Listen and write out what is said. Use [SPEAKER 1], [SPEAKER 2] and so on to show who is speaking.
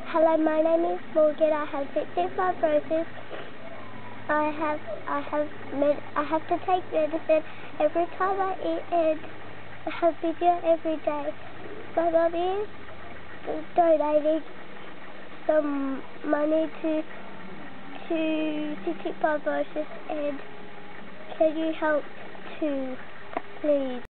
[SPEAKER 1] Hello, my name is Morgan. I have cystic fibrosis. I have to take medicine every time I eat, and I have physio every day. My mum is donating some money to cystic fibrosis, and can you help too, please?